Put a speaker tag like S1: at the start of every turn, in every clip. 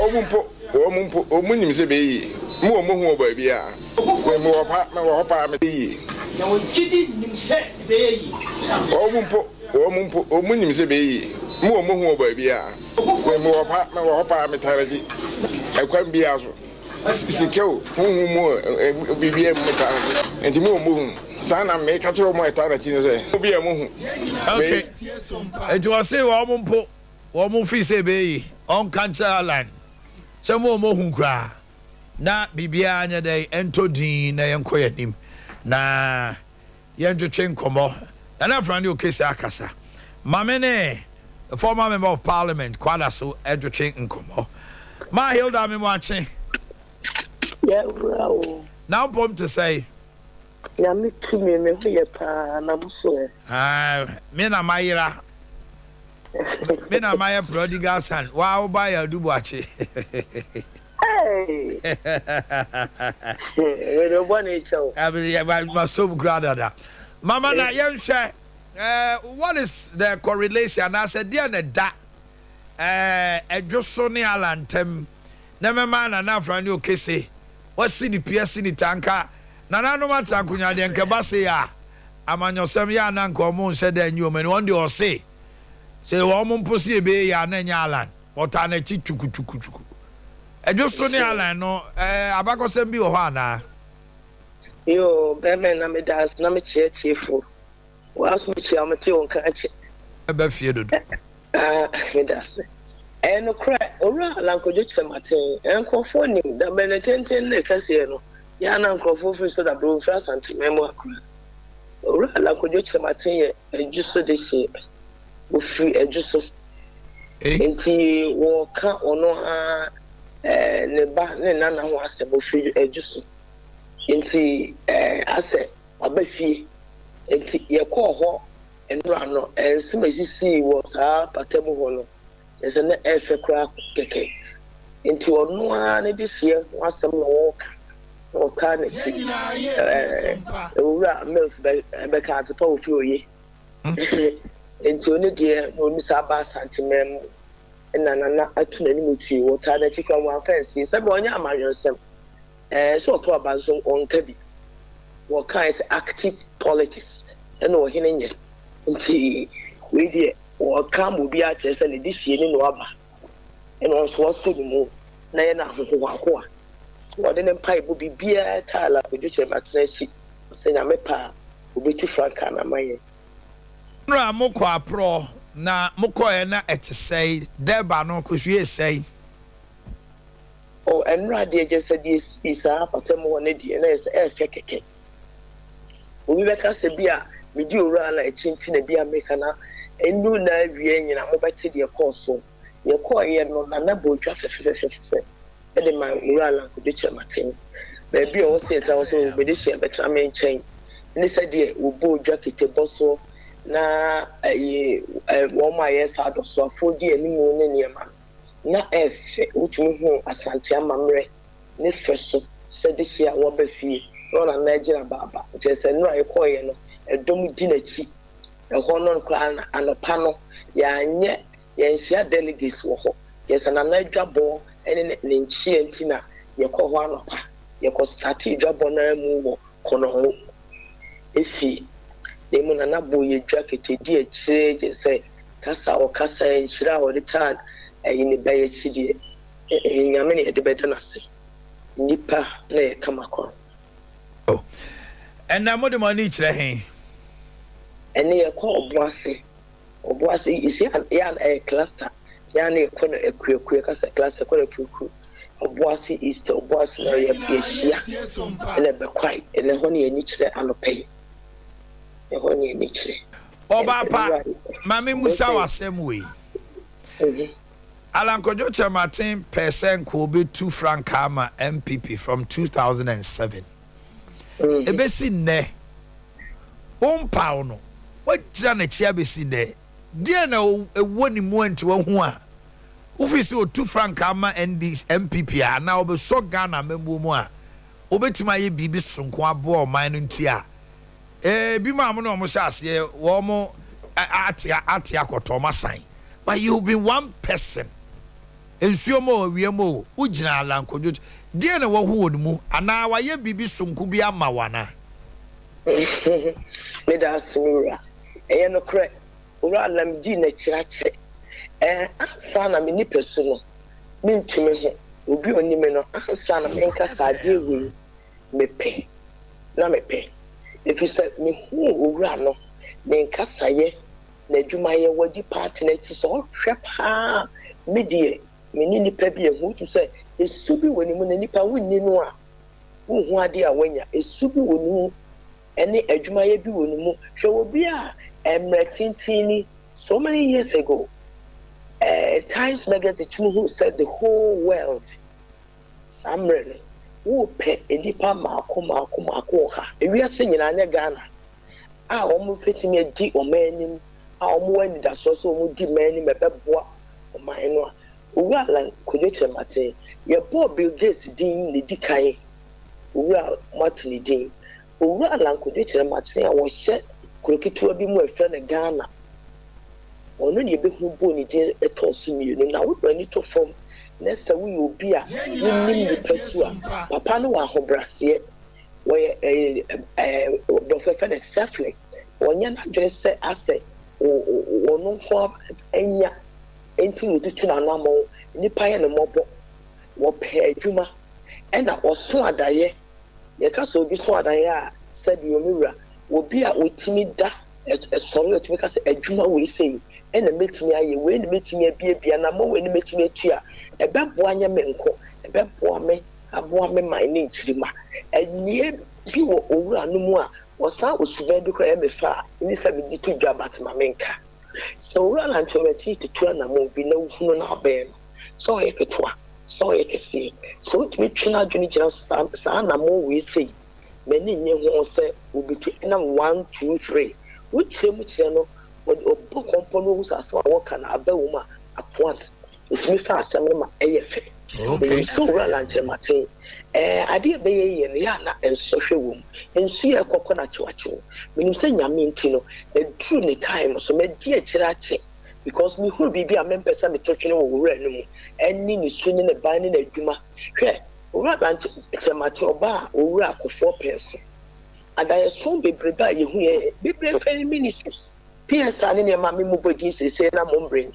S1: Omunim se be mo hu obabi a we mo pa me yi
S2: na won gidi nim se be yi
S1: omunim se be yi mo hu obabi a we mo pa me taraji ekwan bi aso sikeo hu mo bibia mo ta enti mo hu sana me ka tro mo taraji no se obi a mo hu
S3: okay it was say wo mo fi se be yi on cancer line se mo hu kra na bibia anya dey entodin na yenkoyanim na yendwetwe nkomo na frandi okese akasa mamene the former member of parliament kwada so edwetwe nkomo ma hilda me mo ache
S4: yeah bro
S3: now pom to say
S4: ya me tumi me ho ye pa na muso
S3: me na mayira me na my prodigal son wa buy ya dubu ache
S4: hey we don't want each other
S3: I was so glad mama na yenhwe what is the correlation I said there na da edwoso ne alantem na mema na na frani okese wasi ni PS ni tanka na nanu matankunya de nkeba se ya amanyosem ya na nka omo nse da nyom ne wonde o se wo mo mposi ebe ya na nya alan ota na chi tukutukutuku edwoso ne alan no abakosem bi wo ho ana
S4: yo beme na me das na me chiefo was me chia me ti on ka che
S3: ebe fie dodo
S4: me das no cry ora lankojo chematen enkofo ni da benetenten ne kase no ya na nkofo fi so da bro fra santimemo akra ora lankojo chematen ye Ejisu de she ofri Ejisu enti wo ka ono ha ne ba ne nana ho asebo ofri Ejisu enti ase abafie enti ye ko ho enura no ensimesisi wo sa patemu ho no ese na efe kra keke enti ono a ne disia wasem no wo ka ne ti ura mills be ka se pa ofi oye enti oni de no mi sa ba santimem na atuna ni mutu wo ta na chikwa mo afensi se be onya amanyosem so to abanzo onka bi wo kan is active politics eno wo hene nye nti we die wo kan mo bi a chese ne dihie ni no aba eno so so ni mu na ye na hoho wo de ne pai bo bibia tala ojuche matrechi se nya mepa obetu franka na maye
S3: nra moko apro na moko e na etesei deba no kohwie sei
S4: enra de je said this is a patemo one die na is efe keke obi be ka se bia me di ora na echinti na bia meka na enu na wie nyina mo beti de course ye ko ye no na bodwa fefefefe e de ma ora la ko de chematin be bia o se ta o so be de she betra me chen ni said de wo bodwa kete boso na wo ma ye sa do so afodi animu ne niema na efe utumi hu asante amamre ne feso se de hia wo ba fie no na Nigeria baba je se no ayekoye no edom di na chi ho no kwa na anopa no ya nye ya hia delegates wo ho je se na adwabo ene ne nchi antina ye ko ho anopa ye ko start adwabo na mu wo kono ho efi demu na boye dwakete di akire je se kasa o kasa enchira o return ni baye chidi nyame ne de beda nase nipa na ye kamakon
S3: and na mode money kire hen
S4: ene ye ko oboase isi ya na cluster ya na ko na ekueku kasa cluster ko na ekueku oboase east oboase na ye hia ene be kwai ene ho ne ni kire anopei e ho ne ni kire
S3: oba pa mame musa wasem we Alan Kojo Chamatin percent Kobe 2 franc ama MPP from 2007. Ebesi ne. Ompa no. What jana chia besi ne. Dia na woni mu enti wo hu a. Ofisi o 2 franc ama ND's MPP a na obe so Ghana membu mu a. Obetima ye bibi sonko abo o man no nti a. Bi ma mo no mo sha ase wo mo atia akoto masan. But you've been one person ensuo mo wiemo ugina alankodwo die na wo ho mu ana wa ye bibi sunku bi ama wana
S4: me da simura e no kre ora lam di na kirache ansa na me ni pesu no me ntumi ho obi onime no ansa na me nka saade ewu me pe na me pe if you say me hu ora no me nka saye na adwuma ye wadi party na ti so hwe pa me die me ni nipa bi ehu to say esu bi woni mu na nipa wonni no a wo hu ade a wanya esu bi woni mu ene adwuma ye bi woni mu hwe obi a emretintini so many years ago Times magazine who said the whole world samre wo pe edipa mako ha ewiase nyina anya Ghana a omo fetimi adi omanim a omo ani da so omo di mani mebeboa oman no owala kodwoche mate ye Paul Bill Gates din ne dikai owala matni din owala kodwoche mate a wo hye krokitwa bi mu afra na Ghana ono ne be hu bo ni din etosu mienu na wo ani to fom na sa wo obi a nim ni pasu a papa no wa hobrase wo do fefe na selfless wonya na dwere se ase ono ko enya enti otutu na namo nipa ye ne mobo wo pe adwuma ena oso adaye ye ka so obi so adaye a sabi omura obi a otimi da esoro otimi ka se adwuma we sei ena metimi aye we ne metimi abia na mo we ne metimi atua ebebo anya menko ebebo me aboa me man ne nchirima enie bi wo owura no mu a wosa osuba bi kra me fa ni sabi di to dwa batma menka so owura na nchobeti tetua na mo bi na hunu na abem so ye ketwa so ye kesi so utimi twina adwini gira sa na mo we sei mani nye ho se obitu na 1 2 3 wuchire mu kire no obo kompono wo sa so wo kana abawo ma at once utimi fa asem ma eye fe okay so owura na nchemati ade be ye ne ya na ensohwe wom ensu ye kokko na chiwachiwo menim se nyame nti no edu ne time so me di akira ache because me hu bibi a mempesa me twetwe wo wura no mu enni ni su ni ne ban ni na adwuma hwe owura ban chemati oba owura akofo pese adaye so bebreba ye hu ye bebre fa ministries PSA ne ma me mu bodi sese na mo brain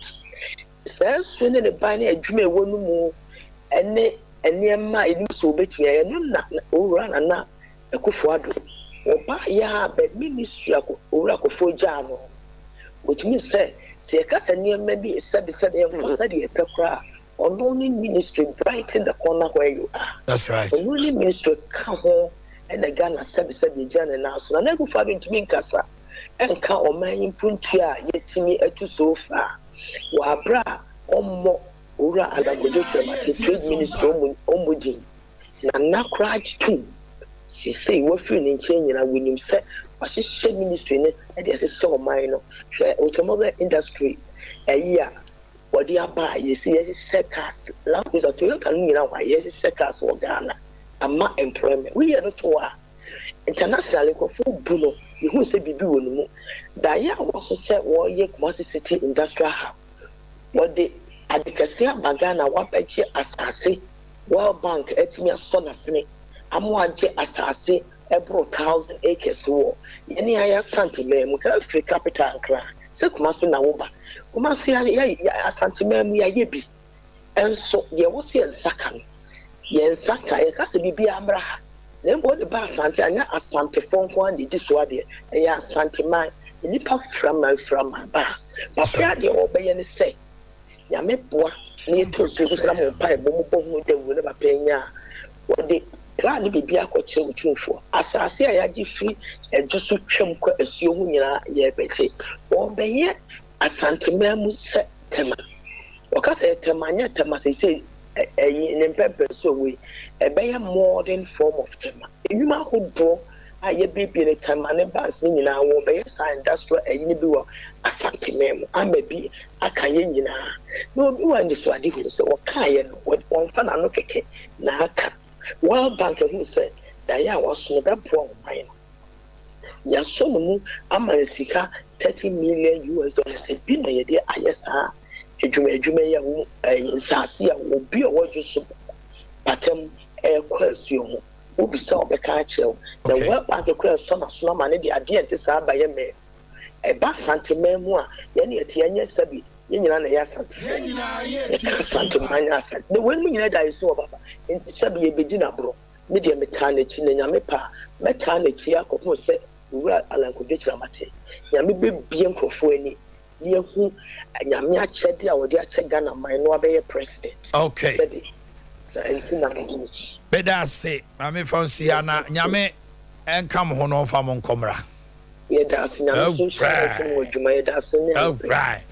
S4: se su ni ne ban ni adwuma ewo no mu ene eniema eni so betu ye no na owura na akofo ado oba ya be ministry owura akofo jano otimi se ka se niema bi sabi e ko study e pekra only ministry right in the corner where you are.
S3: That's right.
S4: Only ministry come home and the Ghana sabi jana na so na go fa bintu nkasa enka o man puntu a yetimi etu so far wa bra ommo owura alagojo tremati trade ministry omudi na nakraj tu si say wo fi ni nche nyina wonim se wahye ministry ne e dey se o man no hwe automobile industry eya wodi aba yesi cars language at Toyota nyina wa yesi cars wo Ghana ama employment we are not wa internationally ko fu buno you say bibi wonu da ya wo so se wo ye Kumasi City Industrial Hub wodi adikasia bagana wabaje asase World Bank etimi asona sene amwaje asase ebro 1000 acres wo yene aya santimem ka free capital kra se Kumasi na wo ba Kumasi ya santimem ya yebi enso ye wo se nsaka no ye nsaka ye ka se bibi amra na mbo de ba asante anya asante fonko ande di so ade ya asante man nipa from ba papa de obeye ne se ya meboa ne to so so mo pa e bo hu de wo ne ba penya wo de plan bibi akọche utwufo asase a yaji free ejusu twem kwa asuo hu nyina ye beche wo beye asantemam se tema wakase tema nya tema se ne pempe so we beye modern form of tema enuma hodo a ye bibi ne tema ne bas nyina wo beye sa industrial ne bi wo asantemam amabi aka ye nyina no bi wa ndi so ade hu se wakaye no won fa na no keke na aka World Bank who said that ya was no be poor mine. Ya so mu amansika $30 million. Said bi na ye de ayesa adwuma ya wo nsase a obi a wɔdwo so patam kwasio mu obi sa obeka akyerɛw na wa pa akekura so na so ma ne de ade ente saa ba ye me ba santemam mu a ye ne ete anya sabi ye nyina na ya santemam anya asante the when nyina da iso baba ente sabi ye bedi na bro me de meta na chi na nyame pa meta na chi akofo se wura alankodwe kyerɛ mate nyame bebie nkrofo ani ne hu nyame akyɛde a wɔde akyɛ Ghana man no abɛyɛ president.
S3: Okay. Beda se mame fonsia na nyame enkam ho no fa mo nkomra.
S4: Ye da se nyame so so wo dwuma ye da se ne.